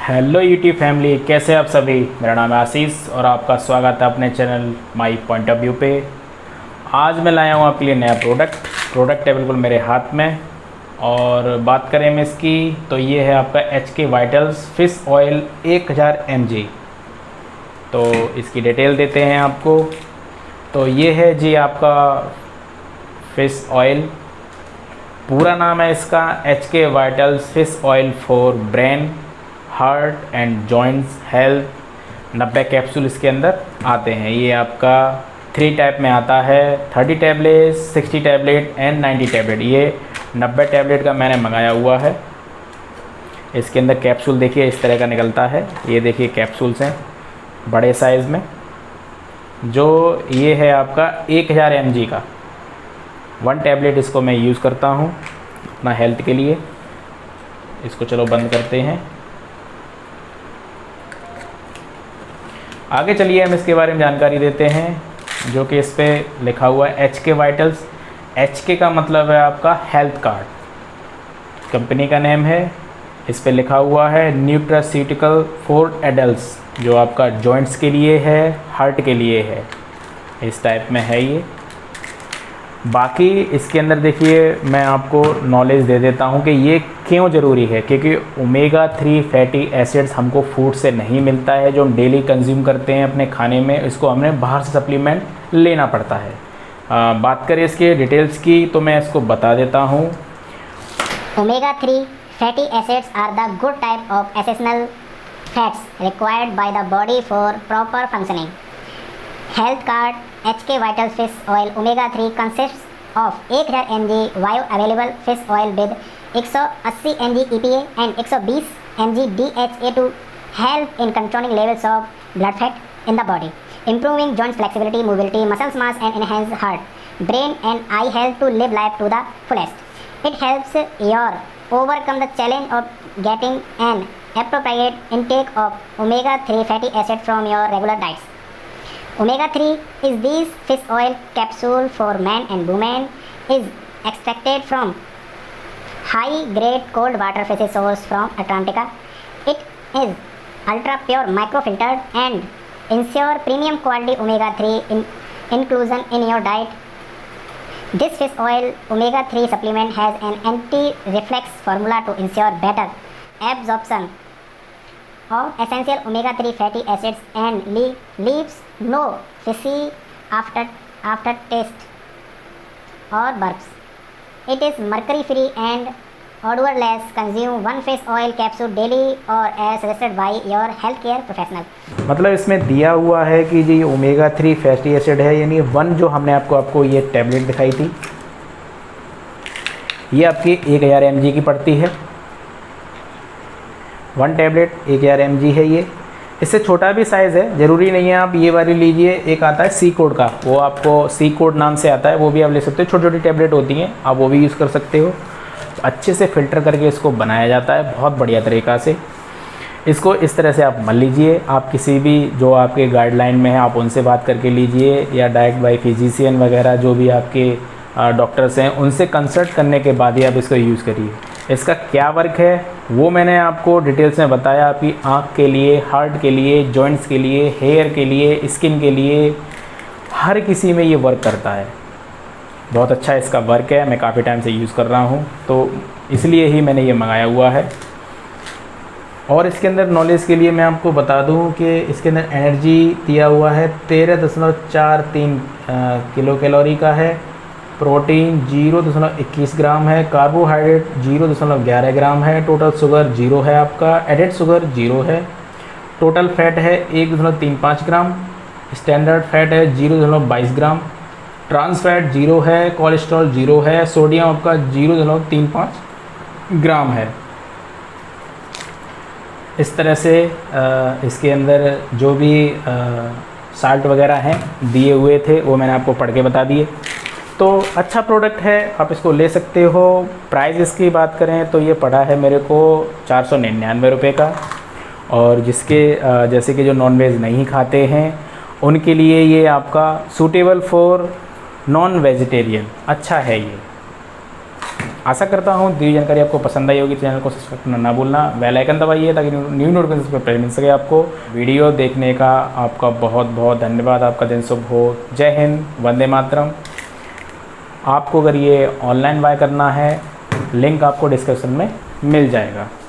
Hello YouTube family, कैसे आप सभी। मेरा नाम है आशीष और आपका स्वागत है अपने channel my point of view पे। आज मैं लाया हूँ आपके लिए नया प्रोडक्ट है बिल्कुल मेरे हाथ में। और बात करें हम इसकी तो ये है आपका HK vitals fish oil 1000 mg। तो इसकी डिटेल देते हैं आपको। तो ये है जी आपका फिश ऑयल, पूरा नाम है इसका HK vitals fish oil for brain heart and joints health. 90 capsule इसके अंदर आते हैं। ये आपका 3 टाइप में आता है, 30 टैबलेट, 60 टैबलेट एंड 90 टैबलेट। ये 90 टैबलेट का मैंने मंगाया हुआ है। इसके अंदर कैप्सूल देखिए इस तरह का निकलता है। ये देखिए कैप्सूल्स हैं बड़े साइज़ में। जो ये है आपका 1000 mg का 1 टैबलेट इसको मैं यूज़ करता हूँ अपना हेल्थ के लिए। इसको चलो बंद करते हैं। आगे चलिए हम इसके बारे में जानकारी देते हैं। जो कि इस पर लिखा हुआ है HK वाइटल्स। HK का मतलब है आपका हेल्थ कार्ड, कंपनी का नेम है। इस पर लिखा हुआ है न्यूट्रास्यूटिकल फॉर एडल्ट्स, जो आपका जॉइंट्स के लिए है, हार्ट के लिए है। इस टाइप में है ये। बाकी इसके अंदर देखिए मैं आपको नॉलेज दे देता हूँ कि ये क्यों ज़रूरी है। क्योंकि ओमेगा 3 फैटी एसिड्स हमको फूड से नहीं मिलता है, जो हम डेली कंज्यूम करते हैं अपने खाने में। इसको हमें बाहर से सप्लीमेंट लेना पड़ता है। बात करें इसके डिटेल्स की तो मैं इसको बता देता हूँ। Omega 3 fatty acids are the good type of essential fats required by the body for proper functioning. Health card HK Vital Fish Oil Omega 3 consists of 1000 mg bioavailable fish oil with 180 mg EPA and 120 mg DHA to help in controlling levels of blood fat in the body, improving joint flexibility, mobility, muscle mass and enhance heart, brain and eye health to live life to the fullest. It helps your overcome the challenge of getting an appropriate intake of omega 3 fatty acid from your regular diets. Omega 3 is this fish oil capsule for men and women is extracted from high grade cold water fish source from Atlantica. It is ultra pure microfiltered and ensure premium quality omega 3 inclusion in your diet. This fish oil omega 3 supplement has an anti-reflux formula to ensure better absorption of essential omega 3 fatty acids and leaves no fishy aftertaste or burps. It is mercury free and odorless. Consume 1 fish oil capsule daily or as suggested by your healthcare professional. मतलब इसमें दिया हुआ है कि जी omega 3 fatty acid है, यानी 1 जो हमने आपको ये टैबलेट दिखाई थी, ये आपकी 1000 mg की पड़ती है। 1 टैबलेट 1000 mg है ये। इससे छोटा भी साइज़ है, ज़रूरी नहीं है आप ये वाली लीजिए। एक आता है C कोड का, वो आपको C कोड नाम से आता है, वो भी आप ले सकते हो। छोटी छोटी टैबलेट होती हैं, आप वो भी यूज़ कर सकते हो। तो अच्छे से फ़िल्टर करके इसको बनाया जाता है बहुत बढ़िया तरीक़ा से। इसको इस तरह से आप मल लीजिए। आप किसी भी जो आपके गाइडलाइन में है आप उनसे बात करके लीजिए, या डायरेक्ट बाई फिजिशियन वगैरह जो भी आपके डॉक्टर्स हैं उनसे कंसल्ट करने के बाद ही आप इसको यूज़ करिए। इसका क्या वर्क है वो मैंने आपको डिटेल्स में बताया। आपकी आँख के लिए, हार्ट के लिए, जॉइंट्स के लिए, हेयर के लिए, स्किन के लिए, हर किसी में ये वर्क करता है। बहुत अच्छा इसका वर्क है, मैं काफ़ी टाइम से यूज़ कर रहा हूँ, तो इसलिए ही मैंने ये मंगाया हुआ है। और इसके अंदर नॉलेज के लिए मैं आपको बता दूँ कि इसके अंदर एनर्जी दिया हुआ है 13.43 किलो कैलोरी का है। प्रोटीन 0.21 ग्राम है। कार्बोहाइड्रेट 0.11 ग्राम है। टोटल शुगर 0 है आपका। एडेड शुगर 0 है। टोटल फैट है 1.35 ग्राम। स्टैंडर्ड फैट है 0.22 ग्राम। ट्रांस फैट 0 है। कोलेस्ट्रॉल 0 है। सोडियम आपका 0.35 ग्राम है। इस तरह से इसके अंदर जो भी साल्ट वगैरह हैं दिए हुए थे वो मैंने आपको पढ़ के बता दिए। तो अच्छा प्रोडक्ट है, आप इसको ले सकते हो। प्राइस इसकी बात करें तो ये पड़ा है मेरे को 499 रुपये का। और जिसके जैसे कि जो नॉनवेज नहीं खाते हैं उनके लिए ये आपका सूटेबल फॉर नॉन वेजिटेरियन अच्छा है ये। आशा करता हूँ दी जानकारी आपको पसंद आई होगी। चैनल को सब्सक्राइब करना ना भूलना, बेल आइकन दबाइए ताकि न्यू नोटिफिकेशन पर मिल सके आपको। वीडियो देखने का आपका बहुत बहुत धन्यवाद। आपका दिन शुभ हो। जय हिंद, वंदे मातरम। आपको अगर ये ऑनलाइन बाय करना है, लिंक आपको डिस्क्रिप्शन में मिल जाएगा।